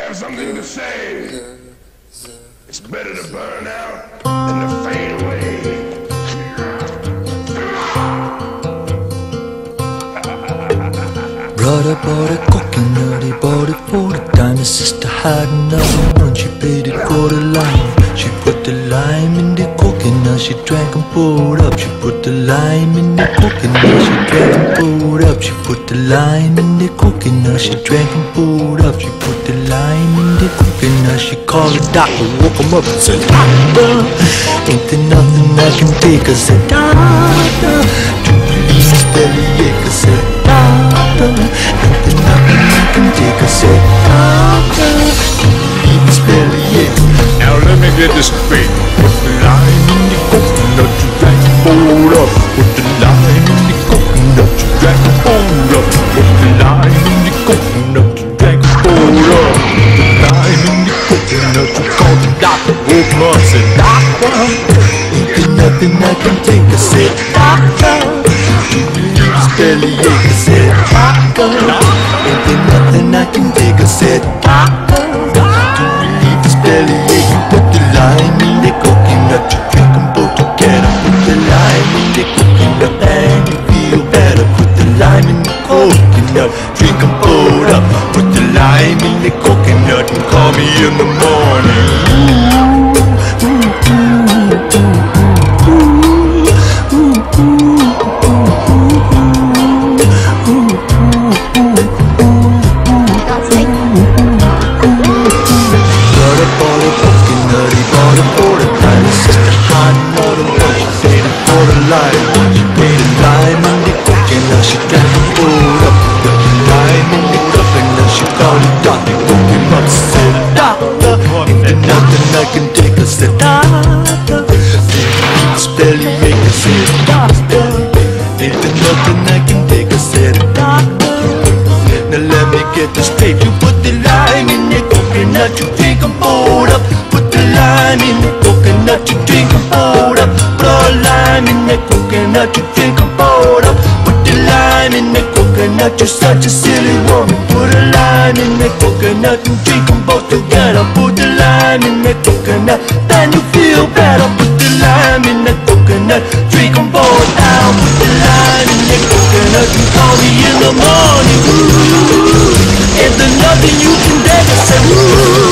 have something to say. It's better to burn out than to fade away. Brother bought a coconut, he bought it for the time. His sister had another one, she paid it for the lime. She put the lime in the coconut, she drank and poured up. She put the lime in the coconut, she drank and poured up. She put the lime in the coconut, she drank and poured up. She put the lime in the coconut, she called the doctor, woke him up and said, "Doctor, ain't there nothing I can take?" I said, "Doctor, to release this bellyache." I said, "Doctor, ain't there nothing I can take?" I said, "Doctor, to release this bellyache." Now let me get this straight. Put the lime in the coconut, you drank and poured up. Put the lime in the coconut, you drank and poured up. Put the lime in the coconut, you drank and poured up. Put the lime in the coconut, you called the doctor, woke him up and said, "Doctor, ain't there nothing I can take?" I said, "Doctor, to relieve this bellyache." I said, "Doctor, ain't there nothing I can take?" I said, "Doctor, to relieve this bellyache." You put the lime in the coconut, you drink them both together. Put the lime in the coconut and you feel better. Put the lime in the coconut, drink them both up. Put the lime in the coconut and call me in the morning. She put the lime in the coconut, she drank and poured up. Put the lime in the coconut, she called the doctor, woke him up, said, "Doctor, ain't there nothing I can take?" I said, "Doctor, this bellyache." I said, "Doctor, ain't there nothing I can take?" I said, "Doctor, now let me get this straight. You put the lime in the coconut, you drink and poured up. Put the lime in the coconut, you drink and poured up. Put all lime in the coconut, you drink and poured up. Put the lime in the coconut, you're such a silly woman. Put a lime in the coconut and drink them both together. Put the lime in the coconut, then you feel better. Put the lime in the coconut, drink them both down. Put the lime in the coconut and call me in the morning. Ooh, ain't there nothing you can take? I said, ooh.